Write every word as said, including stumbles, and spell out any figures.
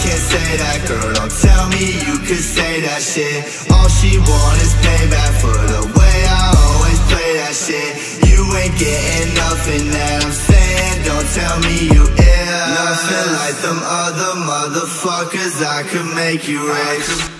can't say that, girl, don't tell me you could say that shit. All she want is payback for the way I always play that shit. You ain't getting nothing that I'm saying, don't tell me you ill. Nothing like them other motherfuckers, I could make you rich.